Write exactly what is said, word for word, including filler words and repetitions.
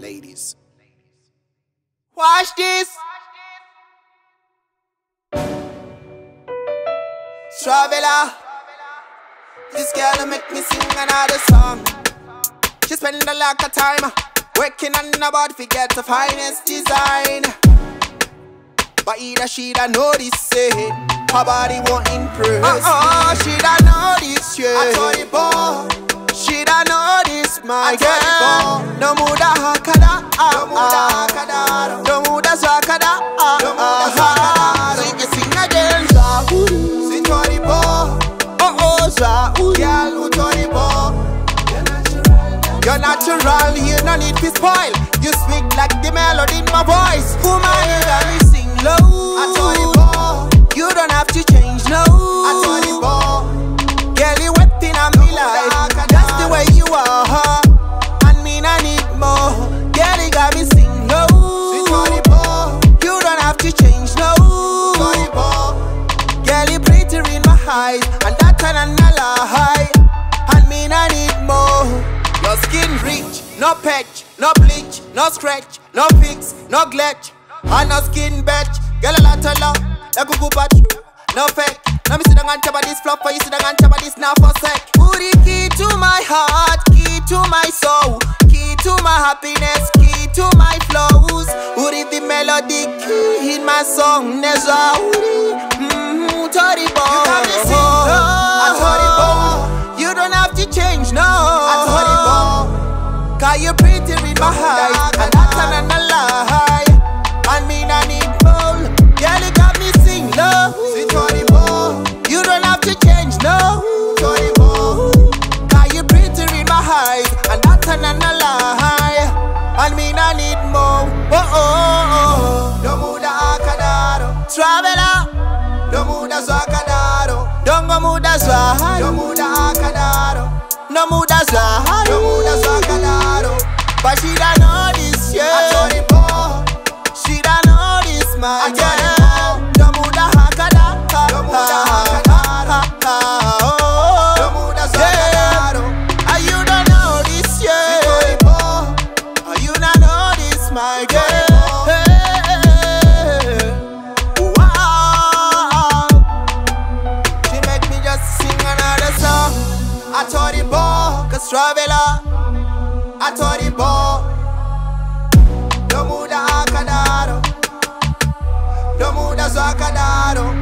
ladies. Watch this. Traveler. This girl make me sing another song. She spend a lot of time working on about to get the finest design. But either she don't know this, say her body won't impress. Uh oh, she don't know this, yeah. Atori bhoo. She don't know this, my girl. No muda hakada, no muda hakada, no muda zakada, no muda zakada. So you can sing again, Zauri. Sing Atori bhoo. Oh oh, Zauri. Girl, Atori bhoo. You're natural, you no need to spoil. You speak like the melody in my voice. Woman, you got me sing low. Atori bhoo. You don't have to change, no. Atori bhoo. Girl, you wetting on me like that's the way you are. And me I need more. Girl, you got me sing low. Atori bhoo. You don't have to change, no. Atori bhoo. Girl, you pretty in my eyes, and that kind of lie. And me I need more. Your skin rich, no patch, no bleach, no scratch, no fix, no glitch, and no skin batch. Girl, a lot of love, like a good batch, no fake. Now me sit down and chop this flop for you, sit down and chop this now for sec. Put the key to my heart, key to my soul, key to my happiness, key to my flows. Put the melody key in my song, Neza. Mmm, Atori bhoo. You got me sing, no. Atori bhoo. You don't have to change, no. Atori bhoo. Cause you're pretty in my eyes, and that's an lie. And me I need more. Girl, you got me sing low. Atori bhoo. You don't have to change, no. Atori bhoo. Cause you're pretty in my eyes, and that's an lie. And me I need more. Oh oh oh. No muda akadaro. Traveler. No muda zakadaro. Don't go muda zaharo. No muda akadaro. No muda zaharo. No muda zakadaro. But she don't know this, yeah. Atori bhoo. She don't know this, my girl. No muda hakada. No muda hakada. No muda zakadaro. And you don't know this, yeah. Atori bhoo. And you don't know this, my girl. Atori bhoo, cause traveler. Atori bhoo. No muda akadaro. No muda zakadaro.